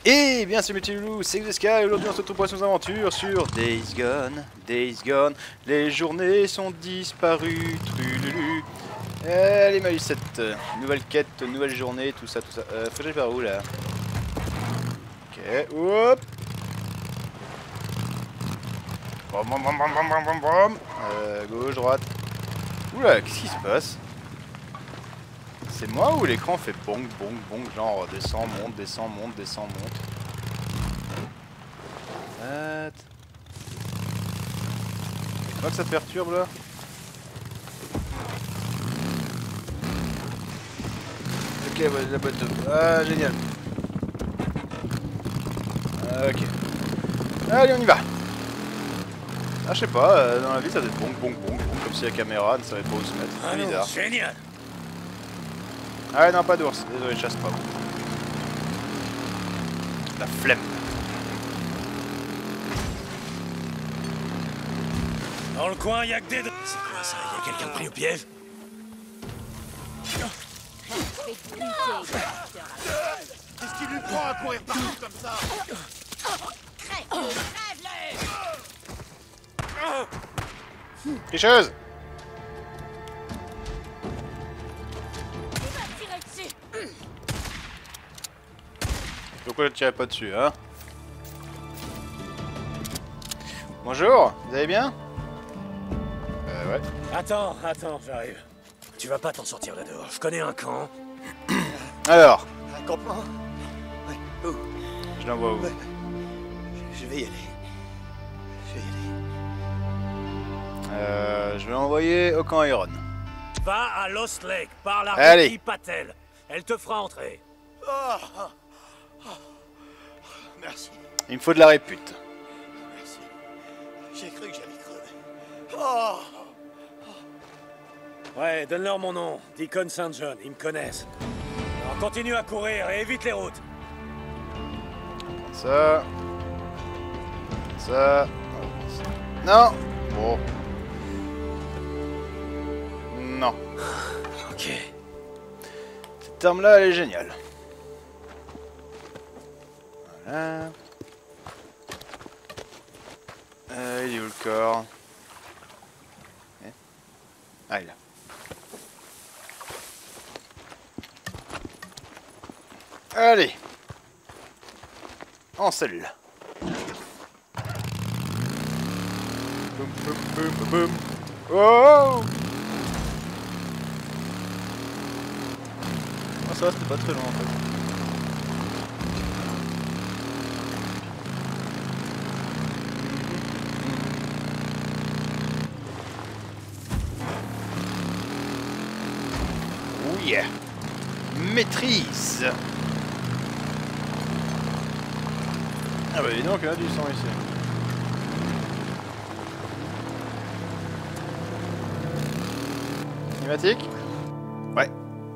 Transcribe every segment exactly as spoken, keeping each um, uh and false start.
Et bien c'est Multiloulou, c'est Xesca et aujourd'hui on se retrouve pour nos aventures sur Days Gone, Days Gone. Les journées sont disparues, trululu. Allez Malucette, nouvelle quête, nouvelle journée, tout ça, tout ça. Euh, faut que j'aille par où là? Ok, hop. Bam bam bam bam bam bam bam. Euh, gauche, droite. Oula, qu'est-ce qui se passe? C'est moi ou l'écran fait bong bong bong, genre descend, monte, descend, monte, descend, monte. What? Je crois que ça te perturbe là. Ok, bah, la boîte de... Ah, génial. Ok. Allez, on y va. Ah, je sais pas, euh, dans la vie ça doit être bong bong bong, bong, comme si la caméra ne savait pas où se mettre. C'est bizarre. Génial. Ah ouais, non, pas d'ours. Désolé, je chasse pas. La flemme. Dans le coin, y'a que des... C'est quoi ça? Y'a quelqu'un pris au piège? Qu'est-ce qui lui prend à courir partout comme ça? Tricheuse! Pourquoi je ne tirais pas dessus, hein? Bonjour, vous allez bien? Euh, ouais. Attends, attends, j'arrive. Tu vas pas t'en sortir là dehors. Je connais un camp. Alors, Un campement? Ouais, où? je l'envoie où? Ouais. Je, je vais y aller. Je vais y aller. Euh, je vais l'envoyer au camp Iron. Va à Lost Lake, parle à Allez. Ricky Patel. Elle te fera entrer. Oh, oh, oh. Merci, Il me faut de la répute. merci. J'ai cru que j'allais crever. Oh. Ouais, donne-leur mon nom. Deacon Saint John, ils me connaissent. Alors continue à courir et évite les routes. Ça. Ça. Non. Bon. Non. Ok. Cette arme-là, elle est géniale. Voilà. Euh, il est où le corps? Eh Ah, il est là. Allez. En celle-là. Boum, boum, boum, boum, boum. Oh! Ah, ça va, c'était pas très loin en fait. Oh yeah! Maîtrise! Ah bah dis donc, il y a du sang ici. Pneumatique? Ouais.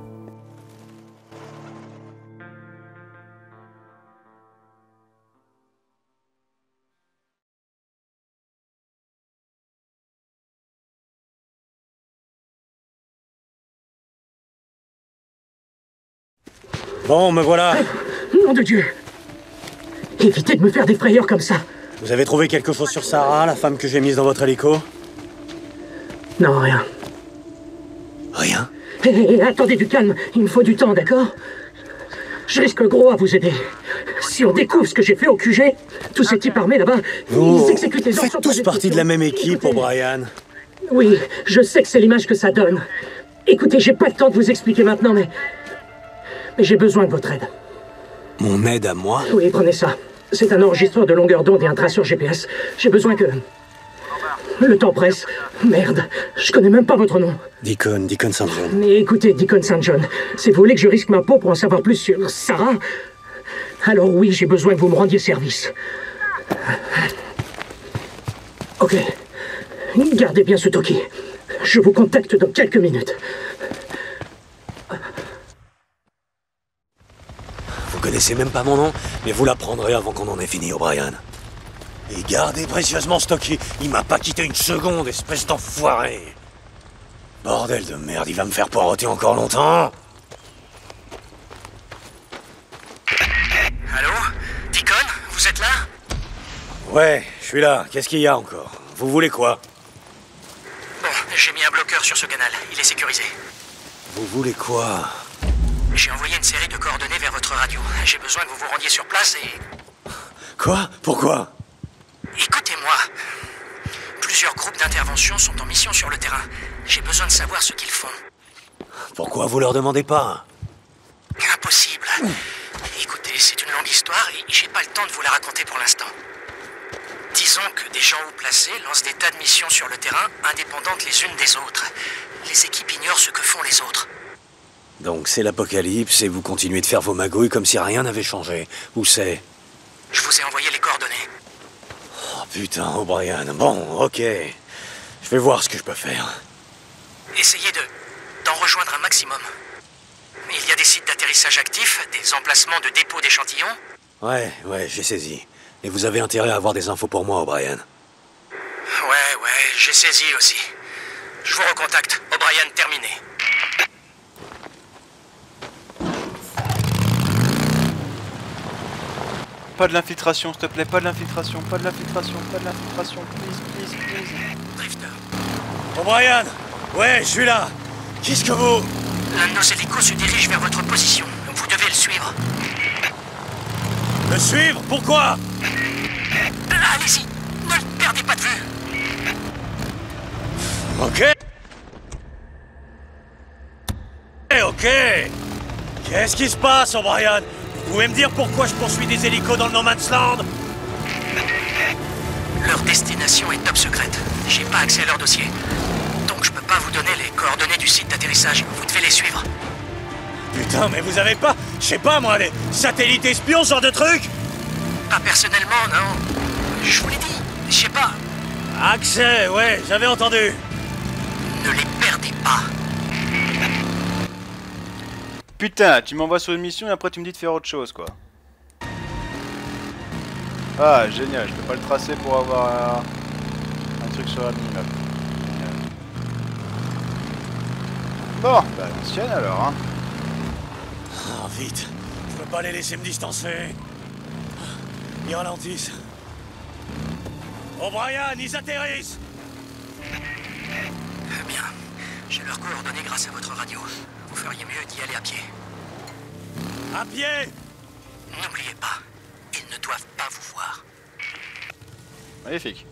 Bon, me voilà. Nom de Dieu! Évitez de me faire des frayeurs comme ça. Vous avez trouvé quelque chose sur Sarah, la femme que j'ai mise dans votre hélico? Non, rien. Rien. Hé, hé, attendez du calme, il me faut du temps, d'accord? Je risque gros à vous aider. Si on découvre ce que j'ai fait au Q G, tous ces types armés là-bas, Vous ils exécutent les ordres faites sans tous poser partie de la même équipe, Écoutez, O'Brien. Oui, je sais que c'est l'image que ça donne. Écoutez, j'ai pas le temps de vous expliquer maintenant, mais... Mais j'ai besoin de votre aide. Mon aide à moi? Oui, prenez ça. C'est un enregistreur de longueur d'onde et un traceur G P S. J'ai besoin que... Le temps presse. Merde, je connais même pas votre nom. Deacon, Deacon Saint John. Mais écoutez, Deacon Saint John, si vous voulez que je risque ma peau pour en savoir plus sur Sarah, alors oui, j'ai besoin que vous me rendiez service. Ok. Gardez bien ce Toki. Je vous contacte dans quelques minutes. Vous connaissez même pas mon nom, mais vous l'apprendrez avant qu'on en ait fini, O'Brien. Et gardez précieusement Stocky. Il m'a pas quitté une seconde, espèce d'enfoiré. Bordel de merde, il va me faire poireauter encore longtemps. Allô? Ouais, je suis là. Qu'est-ce qu'il y a encore? Vous voulez quoi? Bon, j'ai mis un bloqueur sur ce canal. Il est sécurisé. Vous voulez quoi? J'ai envoyé une série de coordonnées vers votre radio. J'ai besoin que vous vous rendiez sur place et... Quoi? Pourquoi? Écoutez-moi. Plusieurs groupes d'intervention sont en mission sur le terrain. J'ai besoin de savoir ce qu'ils font. Pourquoi vous leur demandez pas? Impossible. Écoutez, c'est une longue histoire et j'ai pas le temps de vous la raconter pour l'instant. Disons que des gens haut placés lancent des tas de missions sur le terrain, indépendantes les unes des autres. Les équipes ignorent ce que font les autres. Donc c'est l'apocalypse et vous continuez de faire vos magouilles comme si rien n'avait changé. Où c'est? Je vous ai envoyé les coordonnées. Oh putain, O'Brien. Bon, ok. Je vais voir ce que je peux faire. Essayez de... d'en rejoindre un maximum. Il y a des sites d'atterrissage actifs, des emplacements de dépôt d'échantillons. Ouais, ouais, j'ai saisi. Et vous avez intérêt à avoir des infos pour moi, O'Brien. Ouais, ouais, j'ai saisi aussi. Je vous recontacte. O'Brien terminé. Pas de l'infiltration, s'il te plaît, pas de l'infiltration, pas de l'infiltration, pas de l'infiltration, please, please, please. Drifter. O'Brien! Ouais, je suis là! Qu'est-ce que vous... L'un de nos hélicos se dirige vers votre position. Vous devez le suivre. Le suivre? Pourquoi? Allez-y, ne le perdez pas de vue. Ok. Ok. Qu'est-ce qui se passe, O'Brien? Vous pouvez me dire pourquoi je poursuis des hélicos dans le No Man's Land? Leur destination est top secrète. J'ai pas accès à leur dossier. Donc je peux pas vous donner les coordonnées du site d'atterrissage. Vous devez les suivre. Putain, mais vous avez pas, je sais pas moi, les satellites espions, ce genre de trucs? Pas personnellement, non. Je vous l'ai dit, je sais pas. Accès, ouais, j'avais entendu. Ne les perdez pas. Putain, tu m'envoies sur une mission et après tu me dis de faire autre chose, quoi. Ah, génial, je peux pas le tracer pour avoir un, un truc sur la minimap. Bon, bah l'ancienne alors, hein. Oh, vite, je peux pas les laisser me distancer. Ils ralentissent. O'Brien, ils atterrissent. Bien, j'ai leurs coordonnées grâce à votre radio. Vous feriez mieux d'y aller à pied. À pied. N'oubliez pas, ils ne doivent pas vous voir. Magnifique.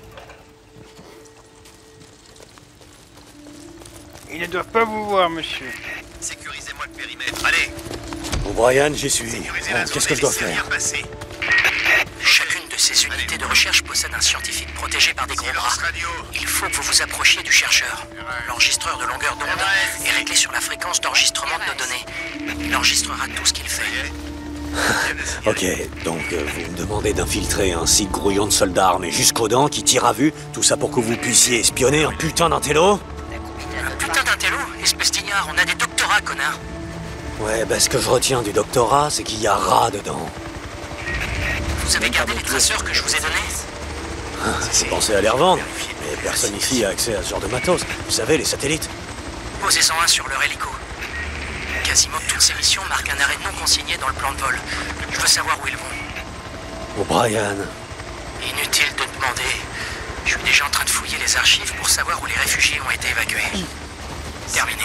Ils ne doivent pas vous voir, monsieur. Sécurisez-moi le périmètre. Allez, O'Brien, j'y suis. sécurisez Bon, la zone qu'est-ce que et je dois laissez rien faire? passer. Chacune de ces unités de recherche possède un scientifique protégé par des gros bras. Silence radio. Il faut que vous vous approchiez du chercheur. L'enregistreur de longueur d'onde est réglé sur la fréquence d'enregistrement de nos données. Il enregistrera tout ce qu'il fait. Ok, donc euh, vous me demandez d'infiltrer un site grouillant de soldats armés jusqu'aux dents qui tirent à vue, tout ça pour que vous puissiez espionner un putain d'intello? Un putain d'intello, espèce d'ignare, on a des doctorats, connard. Ouais, bah ce que je retiens du doctorat, c'est qu'il y a rat dedans. Vous avez gardé les traceurs que je vous ai donnés? J'ai pensé à les revendre, mais personne ici a accès à ce genre de matos. Vous savez, les satellites. Posez-en un sur leur hélico. Quasiment toutes ces missions marquent un arrêt non consigné dans le plan de vol. Je veux savoir où ils vont. O'Brien. Inutile de demander. Je suis déjà en train de fouiller les archives pour savoir où les réfugiés ont été évacués. Terminé.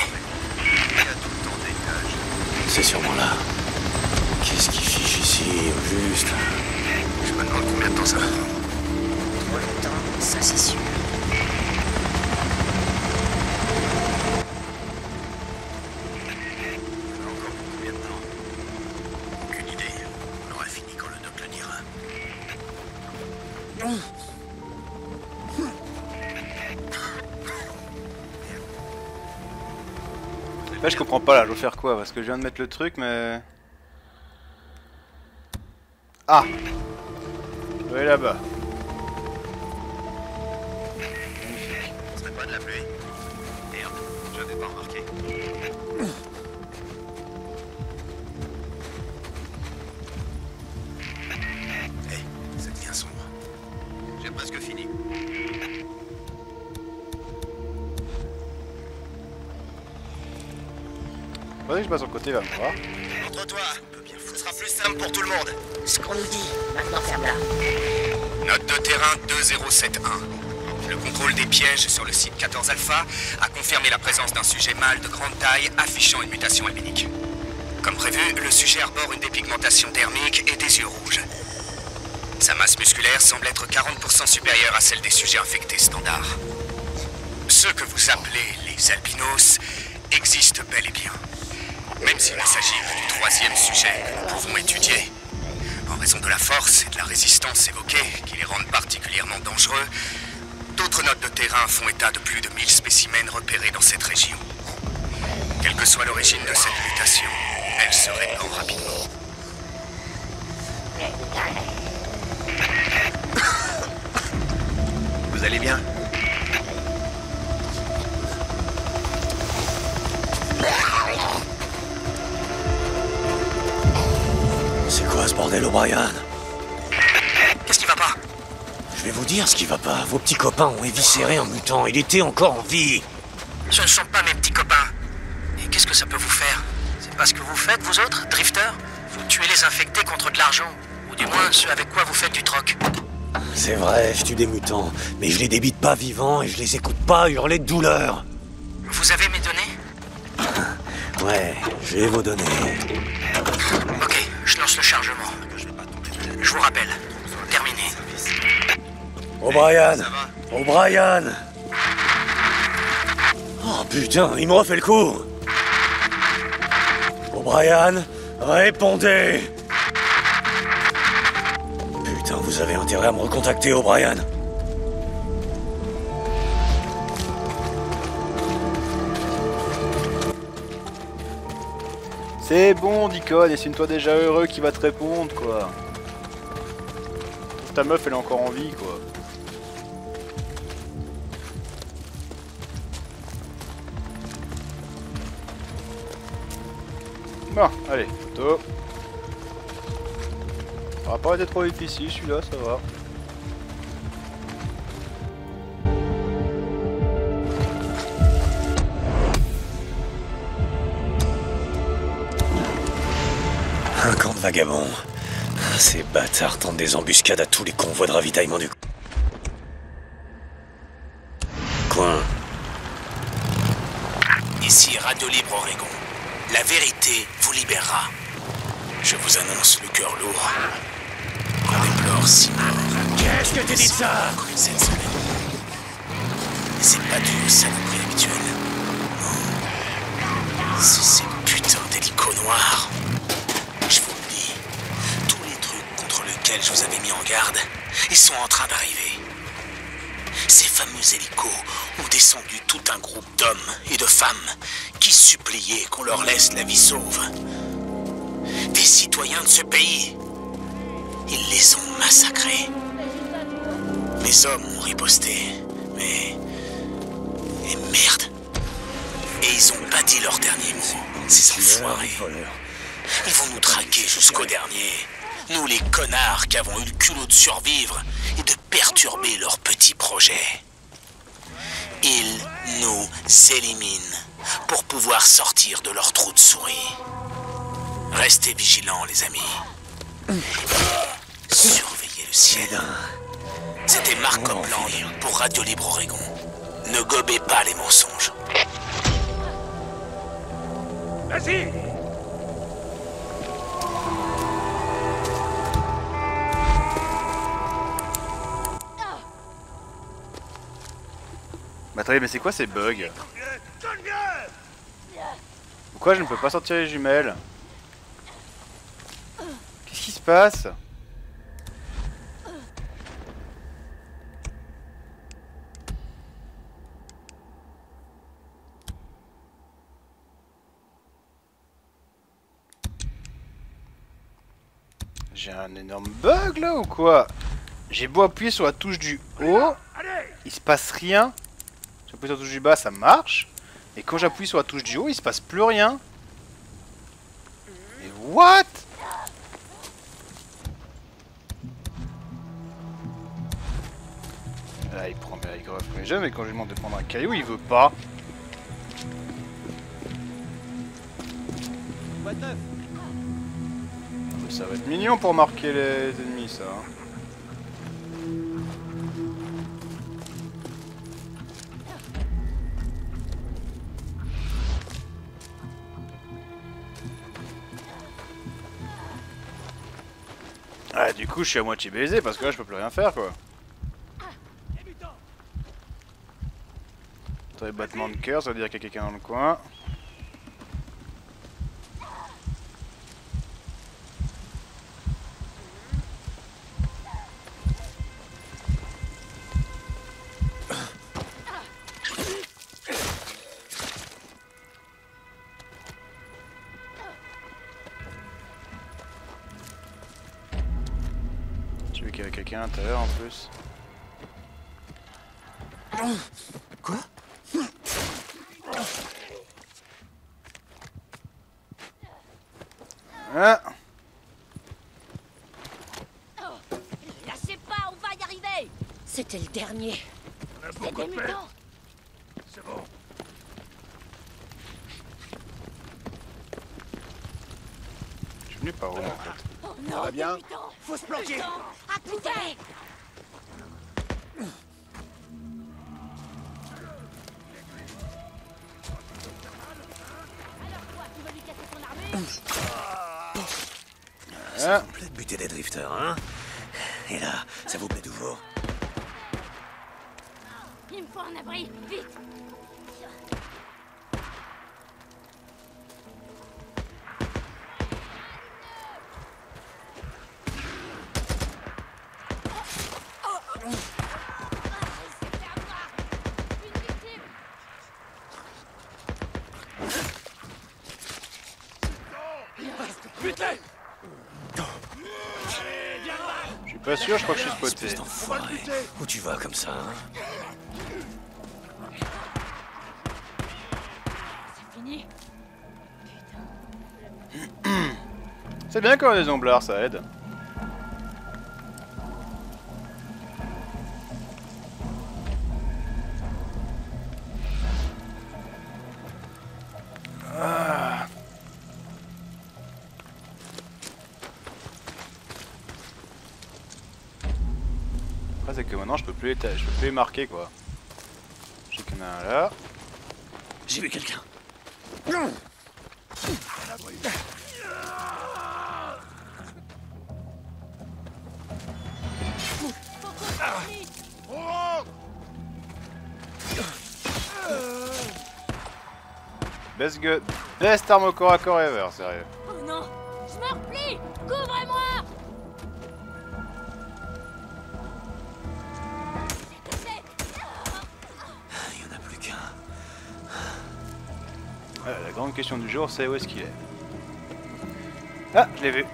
C'est sûrement là. Qu'est-ce qui fiche ici, au juste? Je me demande combien de temps ça va prendre. Trop longtemps, ça c'est sûr. Encore pour combien de temps? Aucune idée. On aura fini quand le doc le dira. Là, je comprends pas, là, je dois faire quoi? Parce que je viens de mettre le truc, mais... Ah! Je dois aller là-bas. Ce serait pas de la pluie? Merde, j'avais pas remarqué. Hé, ça devient sombre. J'ai presque fini. Faudrait que je passe sur le côté, va me voir. Entre toi, ce sera plus simple pour tout le monde. Ce qu'on nous dit, maintenant ferme-la. Note de terrain deux zéro sept un. Le contrôle des pièges sur le site quatorze Alpha a confirmé la présence d'un sujet mâle de grande taille affichant une mutation albinique. Comme prévu, le sujet arbore une dépigmentation dermique et des yeux rouges. Sa masse musculaire semble être quarante pour cent supérieure à celle des sujets infectés standards. Ceux que vous appelez les albinos existent bel et bien. Même s'il ne s'agit que du troisième sujet que nous pouvons étudier. En raison de la force et de la résistance évoquées, qui les rendent particulièrement dangereux, d'autres notes de terrain font état de plus de mille spécimens repérés dans cette région. Quelle que soit l'origine de cette mutation, elle se répand rapidement. Vous allez bien? C'est quoi ce bordel, O'Brien? Qu'est-ce qui va pas? Je vais vous dire ce qui va pas. Vos petits copains ont éviscéré un mutant. Il était encore en vie. Ce ne sont pas mes petits copains. Et qu'est-ce que ça peut vous faire? C'est pas ce que vous faites, vous autres, drifters? Vous tuez les infectés contre de l'argent. Ou du moins ceux avec quoi vous faites du troc. C'est vrai, je tue des mutants. Mais je les débite pas vivants et je les écoute pas hurler de douleur. Vous avez mes données? Ouais, j'ai vos données. Ok, je lance le chargement. Je vous rappelle. Terminé. O'Brien! O'Brien! Oh putain, il me refait le coup! O'Brien, répondez! Putain, vous avez intérêt à me recontacter, O'Brien. C'est bon, Deacon, dessine-toi déjà heureux qui va te répondre, quoi. Ta meuf, elle est encore en vie, quoi. Bon, allez, photo. Ça va pas être trop difficile, celui-là, ça va. Un camp de vagabonds. Ces bâtards tentent des embuscades à tous les convois de ravitaillement du coin. Ici Radio Libre Oregon. La vérité vous libérera. Je vous annonce le cœur lourd. On déplore six morts. Qu'est-ce que tu dis de ça? Cette semaine. Et c'est pas dû aux saloperies habituelles. Non. C'est ces putains d'hélicos noirs. Je vous le dis. Tous les trucs contre lesquels je vous avais mis en garde, ils sont en train d'arriver. Ces fameux hélicos ont descendu tout un groupe d'hommes et de femmes qui suppliaient qu'on leur laisse la vie sauve. Des citoyens de ce pays. Ils les ont massacrés. Mes hommes ont riposté, mais... Et merde. Et ils ont pas dit leur dernier mot, ces enfoirés. Ils vont nous traquer jusqu'au dernier. Nous les connards qui avons eu le culot de survivre et de perturber leur petit projet. Ils nous éliminent pour pouvoir sortir de leur trou de souris. Restez vigilants, les amis. Surveillez le ciel. C'était Marc Copland pour Radio Libre Oregon. Ne gobez pas les mensonges. Vas-y! Bah attendez, mais c'est quoi ces bugs? Pourquoi je ne peux pas sortir les jumelles? Qu'est-ce qui se passe? J'ai un énorme bug là ou quoi? J'ai beau appuyer sur la touche du haut, il se passe rien. J'appuie sur la touche du bas, ça marche. Et quand j'appuie sur la touche du haut, il se passe plus rien. Mais what? Là, il prend bien les greffes comme les jeunes, mais quand je lui demande de prendre un caillou, il veut pas. Ça va être mignon pour marquer les ennemis, ça. Ah, du coup, je suis à moitié baisé parce que là, je peux plus rien faire, quoi. Attends, les battements de cœur, ça veut dire qu'il y a quelqu'un dans le coin. J'ai vu qu'il y avait quelqu'un à l'intérieur en plus. Quoi? Ah. Lâchez pas, on va y arriver. C'était le dernier. C'est des mutants. C'est bon. Je suis venu par où en fait? Oh Ça non, va bien? des mutants. Faut se planquer. Mutants, activez. Alors quoi, tu veux lui casser son armure? Ça vous plaît de buter des drifters, hein? Et là, ça vous plaît toujours? Il me faut un abri, vite. Butez! Je suis pas sûr, je crois que je suis spoté. Espèce d'enfoiré. Où tu vas comme ça, hein? C'est fini. C'est bien quand on a des omblards, ça aide. Ah. Après c'est que maintenant je peux plus les, je peux plus les marquer quoi. Je sais qu'il y en a un là. J'ai vu quelqu'un. Best gun, best arme au corps à corps ever, sérieux. Oh non, je me replie. Couvrez-moi. Il y en a plus qu'un. Voilà, la grande question du jour, c'est où est-ce qu'il est. Ah, je l'ai vu.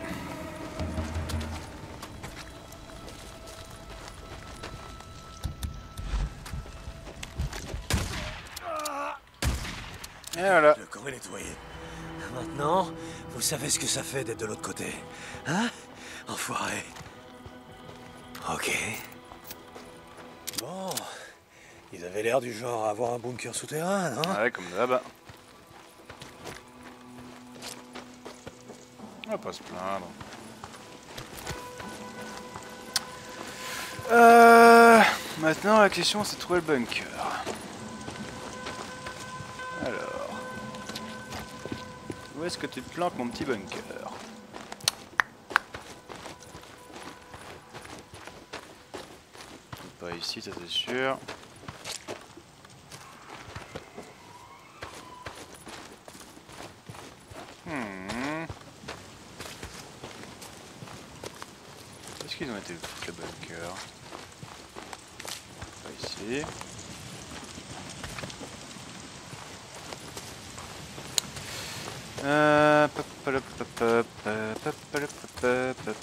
Et voilà. Le camp est nettoyé. Maintenant, vous savez ce que ça fait d'être de l'autre côté. Hein? Enfoiré. Ok. Bon. Ils avaient l'air du genre à avoir un bunker souterrain, non? Ouais, comme d'hab. On va pas se plaindre. Euh, maintenant, la question, c'est de trouver le bunker. Alors... Où est-ce que tu te planques, mon petit bunker? Pas ici, ça c'est sûr. Hmm. Est-ce qu'ils ont été foutre le bunker? Pas ici. Euh... pop, pop, pop, pop, pop, pop, pop, pop.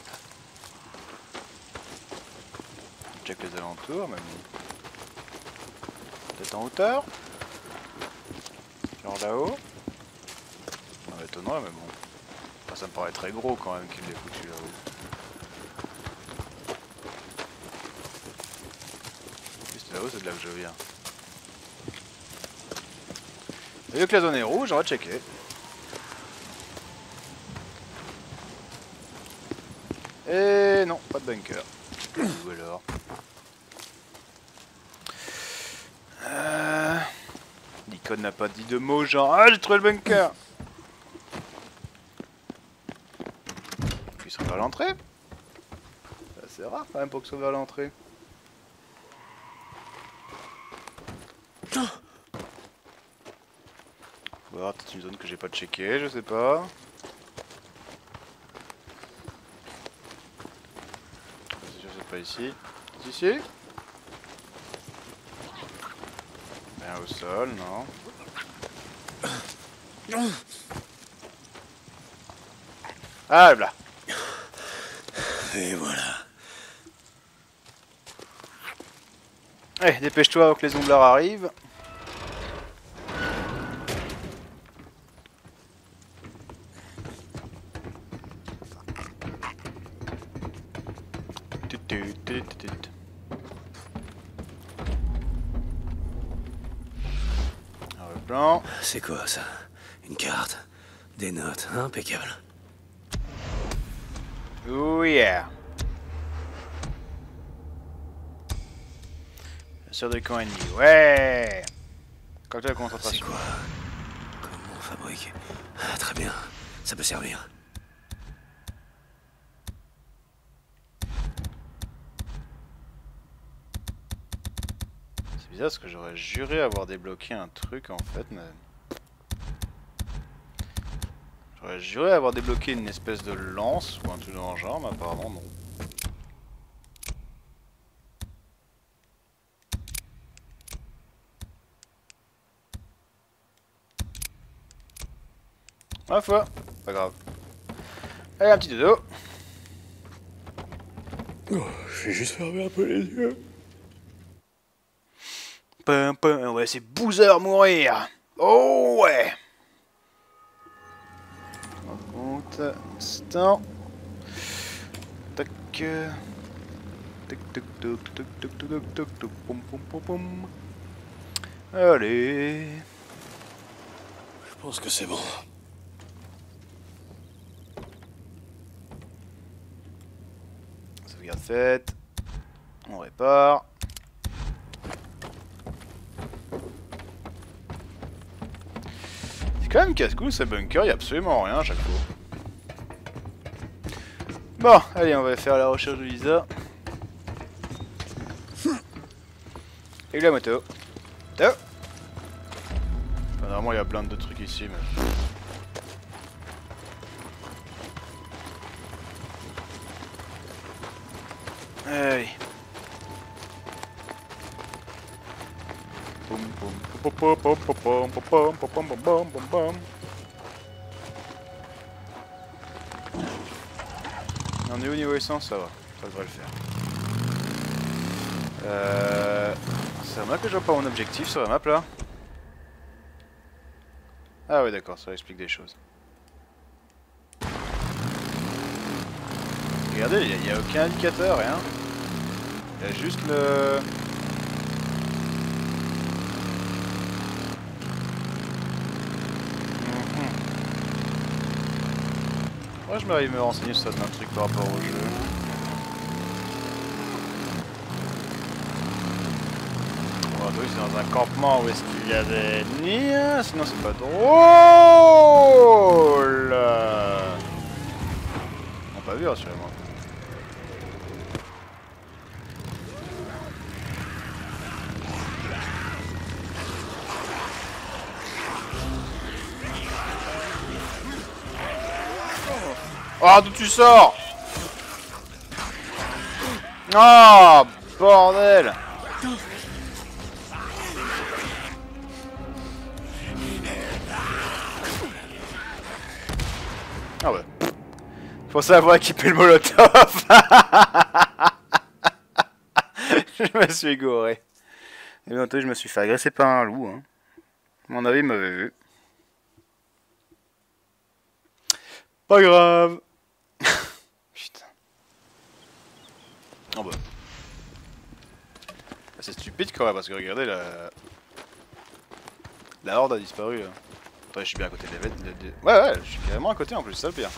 Check les alentours, même. Peut-être en hauteur? Genre là-haut? Non, étonnant, mais bon. Enfin, ça me paraît très gros quand même qu'il l'ait foutu là-haut. Juste là-haut, c'est de là que je viens. Et vu que la zone est rouge, on va checker. Et non, pas de bunker. Ou alors. Euh... L'icône n'a pas dit de mots genre ah j'ai trouvé le bunker. Il serait pas à l'entrée. C'est rare quand même pour que ça va à l'entrée. Bon, alors peut-être une zone que j'ai pas checké, je sais pas. C'est sûr c'est pas ici. C'est ici? Rien au sol, non. Ah là. Et voilà. Eh, dépêche-toi avant que les omblards arrivent. Alors, le plan. C'est quoi ça? Une carte? Des notes? Impeccable. Oh yeah. La sœur de camp ennemi, ouais. Comme la concentration. C'est quoi? Comment on fabrique? Ah, très bien, ça peut servir. C'est bizarre parce que j'aurais juré avoir débloqué un truc en fait, mais... J'aurais juré avoir débloqué une espèce de lance ou un truc dans le genre, mais apparemment non. Ma foi, pas grave. Allez, un petit dodo. Oh, je vais juste fermer un peu les yeux. Pum pum, on va laisser Boozer mourir. Oh ouais. Compte, instant. Tac. Tac tac tac tac tac tac tac tac pom pom pom pom. Allez. Je pense que c'est bon. Sauvegarde faite. On répare. C'est quand même casse-cou ce bunker, il n'y a absolument rien à chaque fois. Bon, allez, on va faire la recherche de Lisa. Et la moto. Moto. Enfin, normalement, il y a plein de trucs ici, mais... Allez. Boum boum pom pom pom pom pom pom pom pom pom pom pom. On est au niveau essence, ça va, ça devrait le faire. Euh... C'est à moi que je vois pas mon objectif sur la map là. Ah ouais d'accord, ça explique des choses. Regardez, il n'y a, a aucun indicateur, rien. Il y a juste le... Moi je m'arrive à me renseigner sur certains trucs par rapport au jeu. Bon, oui, c'est dans un campement où est-ce qu'il y a des nids, sinon c'est pas drôle. On pas vu rassurez-moi. Oh, d'où tu sors? Oh, bordel! Ah ouais. Faut savoir équiper le molotov. Je me suis égoré. Et bientôt je me suis fait agresser par un loup. Hein. À mon avis, il m'avait vu. Pas grave. Putain. Oh bah. C'est stupide quand même parce que regardez la... La horde a disparu là. Attends, je suis bien à côté de l'événement. Ouais ouais, je suis carrément à côté en plus, c'est ça le pire.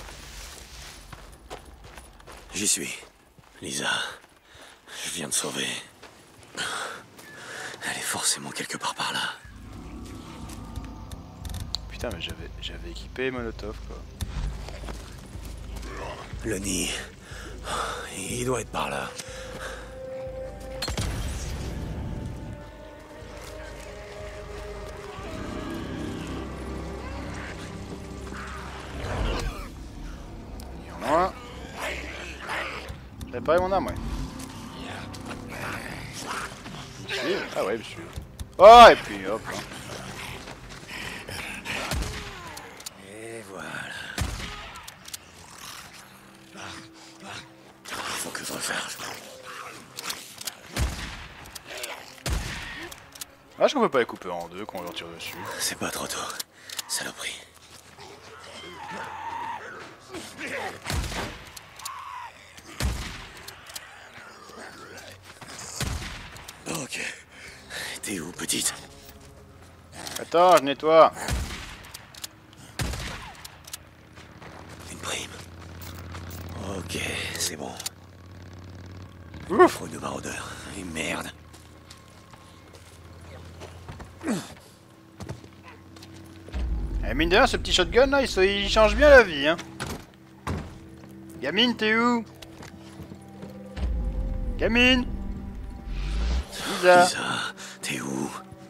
J'y suis. Lisa. Je viens de sauver. Elle est forcément quelque part par là. Putain mais j'avais j'avais équipé Molotov quoi. Le nid. Il doit être par là. Il y en a un. J'ai réparé mon arme, ouais. Je suis... Ah ouais, je suis... Oh, et puis hop là. Et voilà. Faut que je recharge. Ah, je qu'on peut pas les couper en deux quand on leur tire dessus. C'est pas trop tôt. Saloperie. Ok. T'es où, petite? Attends, je nettoie. Une prime. Ok, c'est bon. Ouf. Trop de maraudeurs. Et merde. Eh, mine de rien, ce petit shotgun là, il, se- il change bien la vie, hein. Gamine, t'es où? Gamine? Lisa. Lisa, t'es où?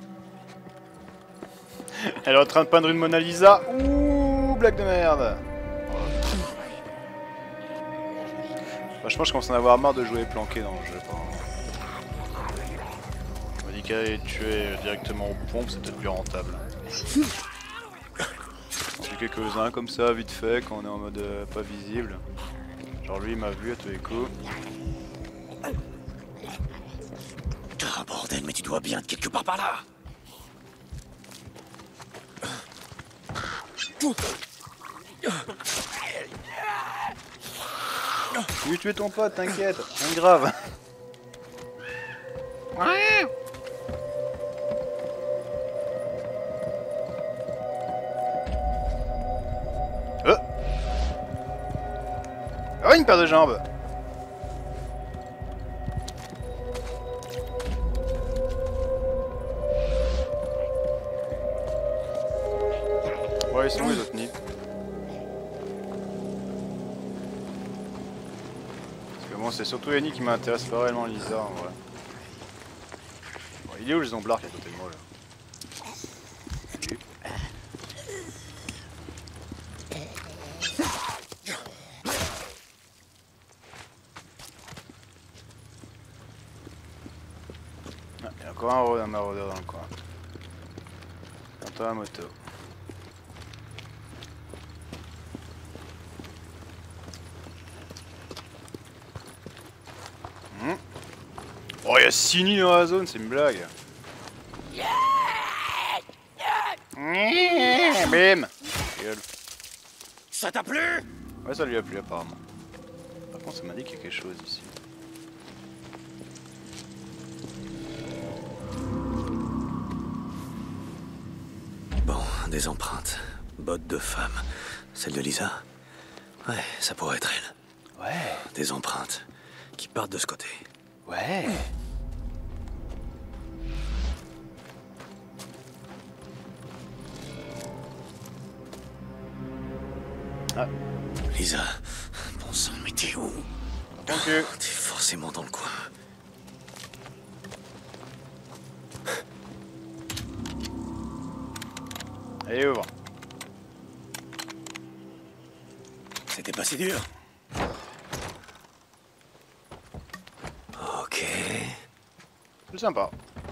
Elle est en train de peindre une Mona Lisa. Ouh, blague de merde. Franchement, je commence à en avoir marre de jouer planqué dans le jeu. On m'a dit qu'aller les tuer directement aux pompes, c'est peut-être plus rentable. J'en fais quelques-uns comme ça, vite fait, quand on est en mode euh, pas visible. Genre lui, il m'a vu à tous les coups. Ah bordel, mais tu dois bien être quelque part par là. Je vais tuer ton pote, t'inquiète, rien de grave. Ouais. Euh. Oh, une paire de jambes. Ouais, ils sont où les autres nids? Parce que moi, c'est surtout les nids qui m'intéressent pas réellement, Lisa, en vrai. Bon, il est où le zomblar qui est à côté de moi, là? Salut. Ah, il y a encore un, ro- un maraudeur dans le coin. Attends la moto. Hmm. Oh, il y a six nids dans la zone, c'est une blague. Bim. Gueule. Ça t'a plu? Ouais, ça lui a plu apparemment. Par contre, ça m'a dit qu'il y a quelque chose ici. Bon, des empreintes. Bottes de femme. Celle de Lisa? Ouais, ça pourrait être elle. Ouais. Des empreintes qui partent de ce côté. Ouais. Ah. Lisa, bon sang, mais t'es où? Tant que. T'es forcément dans le coin. Allez, ouvre. C'était pas si dur. Ok. C'est sympa.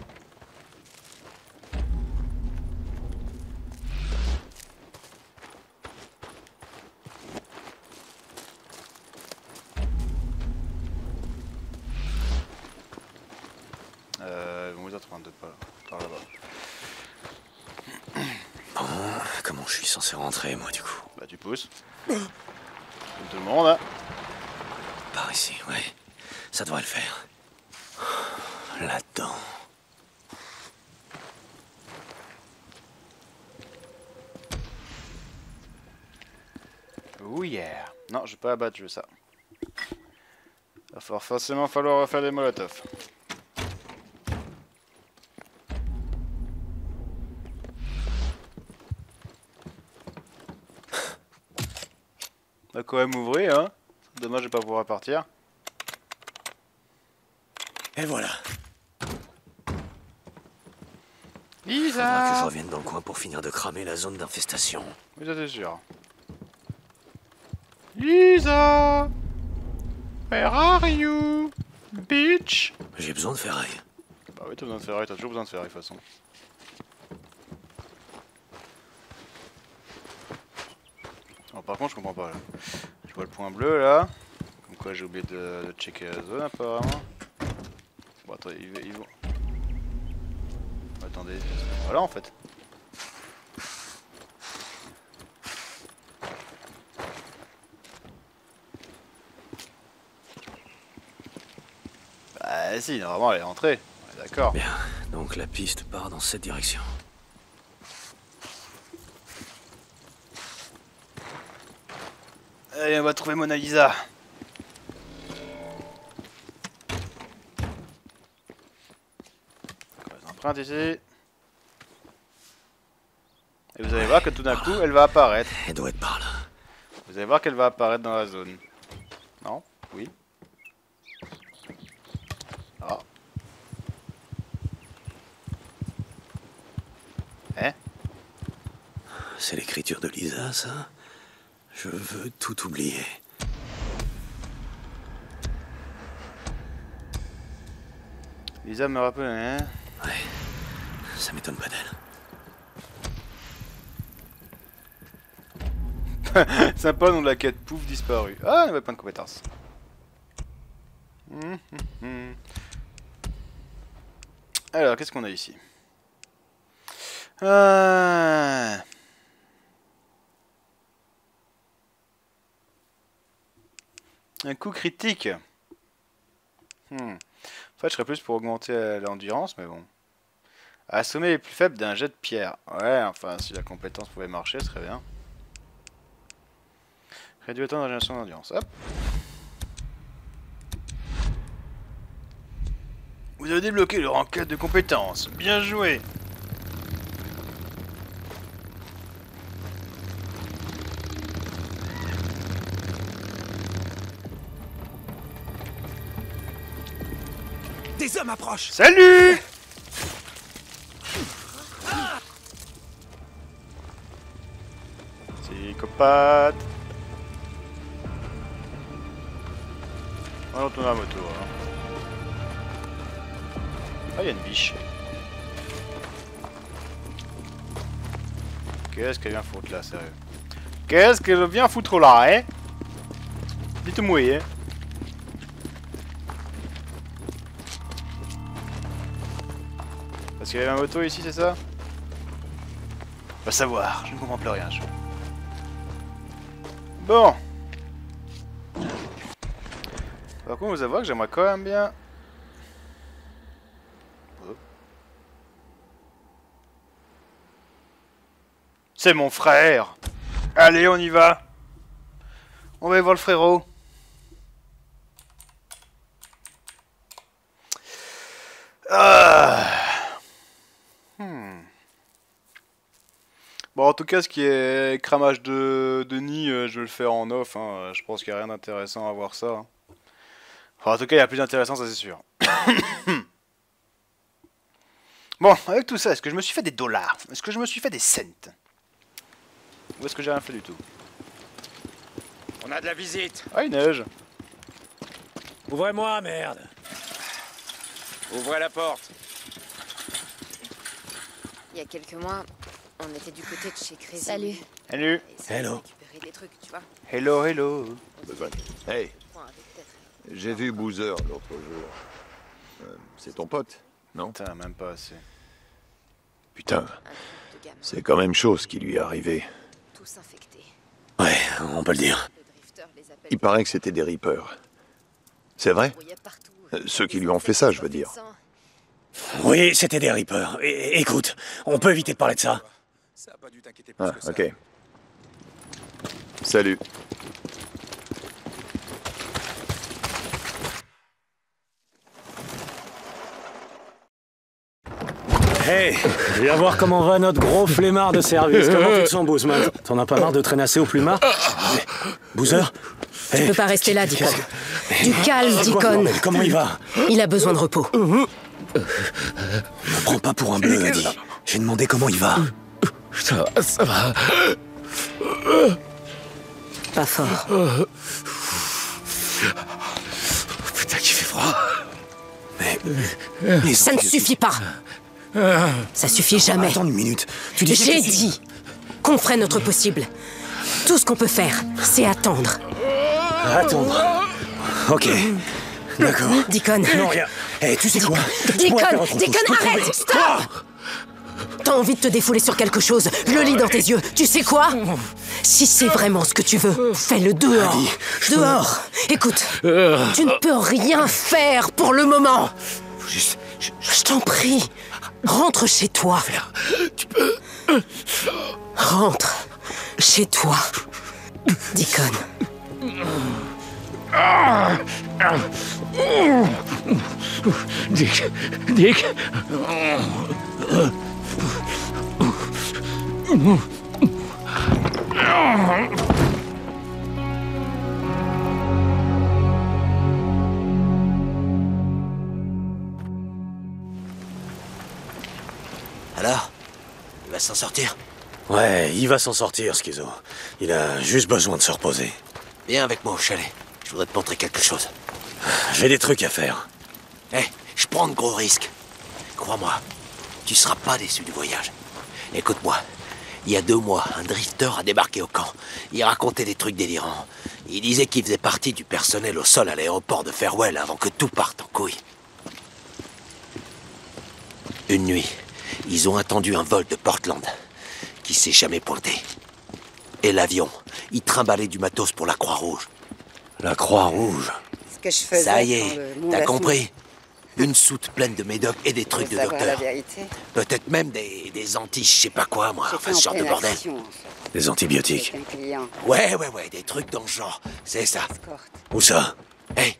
Euh, bon, vous trente-deux pas là. Par là-bas. Bon, comment je suis censé rentrer, moi, du coup? Bah, tu pousses. Comme tout le monde, hein. Par ici, ouais. Ça devrait le faire. Là-dedans. Oh yeah. Non, je vais pas abattre, je veux ça. Va falloir forcément falloir refaire des molotovs. On va quand même ouvrir, hein. Dommage de pas pouvoir partir. Et voilà. Lisa! Faudra que je revienne dans le coin pour finir de cramer la zone d'infestation. Oui, ça c'est sûr. Lisa! Where are you? Bitch! J'ai besoin de ferraille. Bah oui, t'as besoin de ferraille, t'as toujours besoin de ferraille de toute façon. Alors, par contre, je comprends pas là. Je vois le point bleu là. Comme quoi j'ai oublié de, de checker la zone apparemment. Bon, attendez, ils, ils vont. Attendez, voilà en fait. Bah si, normalement elle est rentrée. Ouais, d'accord. Bien, donc la piste part dans cette direction. Allez, on va trouver Mona Lisa. Empreinte ici. Et vous allez voir que tout d'un coup elle va apparaître. Elle doit être par là. Vous allez voir qu'elle va apparaître dans la zone. Non? Oui. Ah. Hein? C'est l'écriture de Lisa, ça? Je veux tout oublier. Lisa me rappelle, hein? Ouais, ça m'étonne pas d'elle. Sympa, nom de la quête, pouf, disparu. Ah, il n'y avait pas de compétences. Hum, hum, hum. Alors, qu'est-ce qu'on a ici? euh... Un coup critique. Hmm. En fait, je serais plus pour augmenter euh, l'endurance, mais bon. Assommer les plus faibles d'un jet de pierre. Ouais, enfin, si la compétence pouvait marcher, ce serait bien. Réduire le temps de régénération d'endurance. Hop. Vous avez débloqué le rang quatre de compétences. Bien joué. Des hommes approchent. Salut! Psychopathe. On retourne à la moto. Hein. Ah, il y a une biche. Qu'est-ce qu'elle vient foutre là, sérieux? Qu'est-ce qu'elle vient foutre là, hein? Dites-moi, hein? Parce qu'il y avait un moto ici, c'est ça? Va savoir, je ne comprends plus rien. Je... Bon. Par contre, vous avouez que j'aimerais quand même bien... Oh. C'est mon frère! Allez, on y va! On va y voir le frérot. Ah. Hmm. Bon, en tout cas, ce qui est cramage de, de nid, euh, je vais le faire en off. Hein. Je pense qu'il n'y a rien d'intéressant à voir ça. Hein. Enfin, en tout cas, il y a plus d'intéressant, ça c'est sûr. Bon, avec tout ça, est-ce que je me suis fait des dollars? Est-ce que je me suis fait des cents? Ou est-ce que j'ai rien fait du tout? On a de la visite. Ah, il neige. Ouvrez-moi, merde. Ouvrez la porte. Il y a quelques mois, on était du côté de chez Crazy. Salut. Salut. Hello. Récupérer des trucs, tu vois. Hello, hello. Hey, Point avec peut-être. j'ai vu Boozer l'autre jour. Euh, c'est ton pote, non? Putain, même pas assez. Putain, Un groupe de gamins, c'est quand même chose qui lui est arrivé. tous infectés. Ouais, on peut le dire. Le drifter les appelle. Il paraît que c'était des Reapers. C'est vrai? Brouillait partout. Euh, ceux qui lui ont fait ça, je veux dire. Oui, c'était des Reapers. É- écoute, on peut éviter de parler de ça. Ça a pas dû t'inquiéter plus Ah, que ça. ok. Salut. Hey, viens voir comment va notre gros flemmard de service. Comment tu te sens, Boozman? T'en as pas marre de traînasser au plumard? Boozer? Tu Hey, peux pas rester là, Deacon. qu'est-ce que- Du calme, C'est quoi ce Deacon. bordel? Comment il va? Il a besoin de repos. Me prends pas pour un bleu, Eddie. J'ai demandé comment il va. Ça va, ça va. Pas fort. Putain, qu'il fait froid. Mais... les Ça ne antibiotiques- suffit pas. Ça suffit jamais. Attends une minute. Tu dis J'ai dit qu'on ferait notre possible. Tout ce qu'on peut faire, c'est attendre. Attendre. Ok. D'accord. Deacon. Non, rien. Eh, tu sais quoi? Deacon, Moi, faire autre chose. Deacon, Je peux te arrête, prouver. stop! T'as envie de te défouler sur quelque chose, je le lis dans tes yeux. Tu sais quoi? Si c'est vraiment ce que tu veux, fais-le dehors. Allez, je peux- Dehors. Écoute, tu ne peux rien faire pour le moment. Juste, je- Je t'en prie, rentre chez toi. tu peux. Rentre chez toi, Deacon. Dick, Dick. Alors? Il va s'en sortir? Ouais, il va s'en sortir, Schizo. Il a juste besoin de se reposer. Viens avec moi au chalet. Je voudrais te montrer quelque chose. J'ai des trucs à faire. Hé, je prends de gros risques. Crois-moi, tu seras pas déçu du voyage. Écoute-moi, il y a deux mois, un drifter a débarqué au camp. Il racontait des trucs délirants. Il disait qu'il faisait partie du personnel au sol à l'aéroport de Farewell avant que tout parte en couille. Une nuit, ils ont attendu un vol de Portland qui s'est jamais pointé. Et l'avion, il trimballait du matos pour la Croix-Rouge. La Croix-Rouge. Ce que je faisais Ça y quand est, le monde t'as a compris? Une soute pleine de médocs et des fini trucs de savoir la docteur. vérité. Peut-être même des, des anti, je sais pas quoi, moi. J'ai Enfin, fait ce en genre de pleine bordel. action, en fait, Des antibiotiques. avec un client. Ouais, ouais, ouais, des trucs dans ce genre. C'est ça. Escorte. Où ça? Hey.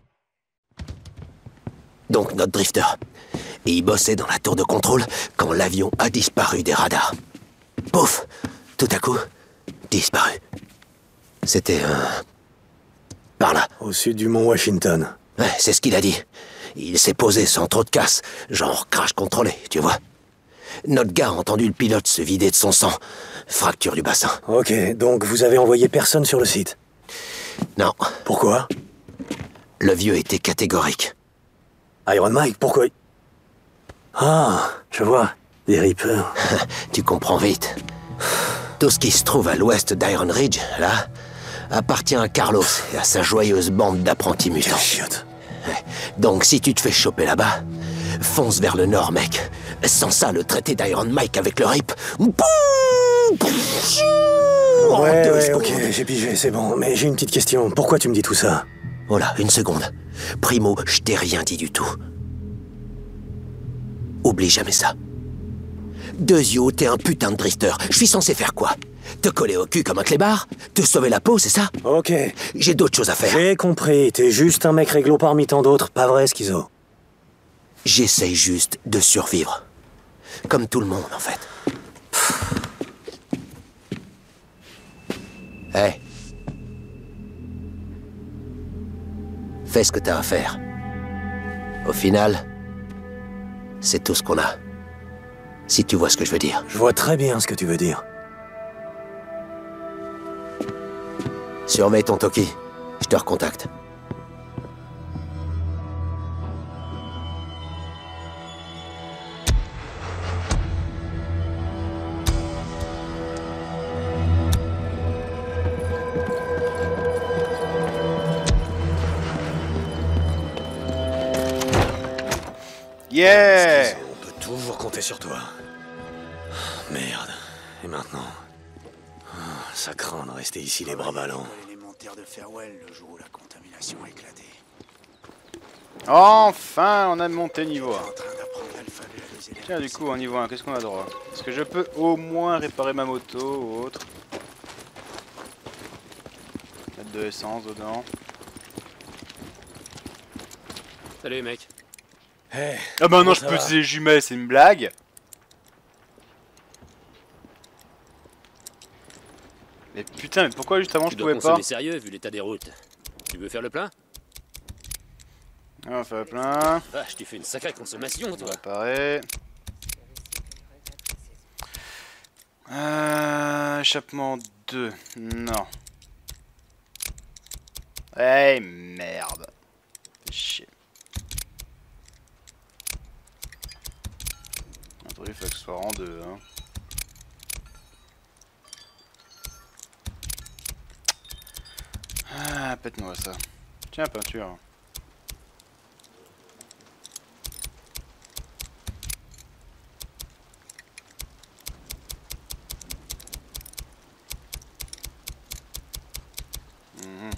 Donc, notre drifter. Et il bossait dans la tour de contrôle quand l'avion a disparu des radars. Pouf! Tout à coup, disparu. C'était un... par là. Au sud du mont Washington. Ouais, c'est ce qu'il a dit. Il s'est posé sans trop de casse, genre crash contrôlé, tu vois. Notre gars a entendu le pilote se vider de son sang. Fracture du bassin. Ok, donc vous avez envoyé personne sur le site? Non, Pourquoi? le vieux était catégorique. Iron Mike, pourquoi? Ah, je vois. Des Reapers. Tu comprends vite. Tout ce qui se trouve à l'ouest d'Iron Ridge, là, appartient à Carlos et à sa joyeuse bande d'apprentis mutants. Quel chiotte. Donc si tu te fais choper là-bas, fonce vers le nord, mec. Sans ça, le traité d'Iron Mike avec le rip... En Ouais, deux ouais, secondes. ok, j'ai pigé, c'est bon. Mais j'ai une petite question. Pourquoi tu me dis tout ça? Oh là, une seconde. Primo, je t'ai rien dit du tout. Oublie jamais ça. Deuxio, t'es un putain de drifter. Je suis censé faire quoi? Te coller au cul comme un clébard? Te sauver la peau, c'est ça? Ok. J'ai d'autres choses à faire. J'ai compris. T'es juste un mec réglo parmi tant d'autres. Pas vrai, Schizo? J'essaye juste de survivre. Comme tout le monde, en fait. Hé. Hey. Fais ce que t'as à faire. Au final, c'est tout ce qu'on a. Si tu vois ce que je veux dire. Je vois très bien ce que tu veux dire. Surveille ton Toki. Je te recontacte. Yeah! Schizo, on peut toujours compter sur toi. Merde. Et maintenant? Ah, ça craint de rester ici les bras ballants. L'élémentaire de Farewell le jour où la contamination a éclaté. Enfin, on a monté niveau un. En train d'apprendre l'alphabet à des élèves. Tiens, du coup, en niveau un, qu'est-ce qu'on a droit? Est-ce que je peux au moins réparer ma moto ou autre? Mettre de l'essence dedans. Salut, mec. Hey, Ah bah non, comment je ça peux va? utiliser les jumelles, c'est une blague. Mais putain. Putain, mais pourquoi juste avant Tu je dois pouvais consommer pas? sérieux vu l'état des routes. Tu veux faire le plein? On va faire plein. Vache, tu fais une sacrée consommation, toi. Pareil. Euh, échappement deux. Non. Hey, merde. Fais chier. Attendez, il faut que ce soit en deux. Hein. Ah, pète-moi ça. Tiens, peinture. Mhm.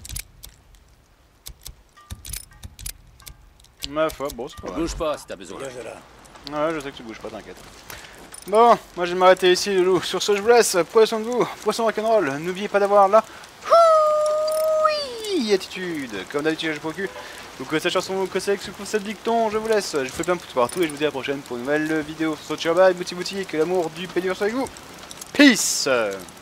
Ma foi, bon, c'est pas mal. Bouge pas si t'as besoin. Ouais, je sais que tu bouges pas, t'inquiète. Bon, moi je vais m'arrêter ici, les loups. Sur ce, je vous laisse. Prenez soin de vous. Poisson rock'n'roll. N'oubliez pas d'avoir la oui attitude. Comme d'habitude, je procure. Vous connaissez la chanson, vous connaissez cette dicton. Je vous laisse. Je vous fais plein de pouces partout et je vous dis à la prochaine pour une nouvelle vidéo sur Tchaba et Bouti Bouti. Que l'amour du pédure soit avec vous. Peace.